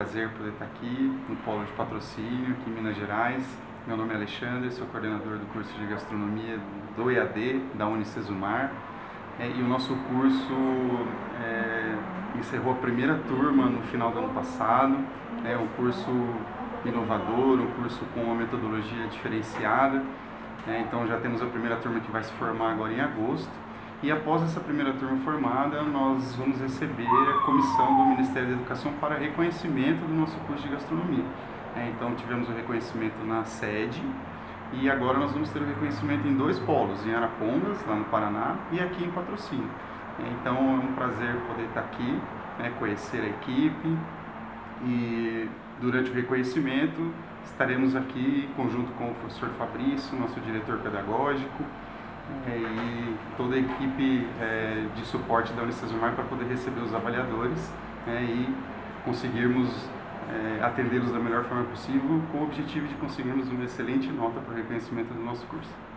prazer poder estar aqui no Polo de Patrocínio, aqui em Minas Gerais. Meu nome é Alexandre, sou coordenador do curso de gastronomia do EAD, da Unicesumar. E o nosso curso encerrou a primeira turma no final do ano passado. É um curso inovador, um curso com uma metodologia diferenciada. Então já temos a primeira turma que vai se formar agora em agosto. E após essa primeira turma formada, nós vamos receber a comissão do Ministério da Educação para reconhecimento do nosso curso de gastronomia. Então tivemos o reconhecimento na sede e agora nós vamos ter o reconhecimento em 2 polos, em Arapongas, lá no Paraná, e aqui em Patrocínio. Então é um prazer poder estar aqui, conhecer a equipe, e durante o reconhecimento estaremos aqui conjunto com o professor Fabrício, nosso diretor pedagógico, e toda a equipe de suporte da Unicesumar para poder receber os avaliadores e conseguirmos atendê-los da melhor forma possível, com o objetivo de conseguirmos uma excelente nota para o reconhecimento do nosso curso.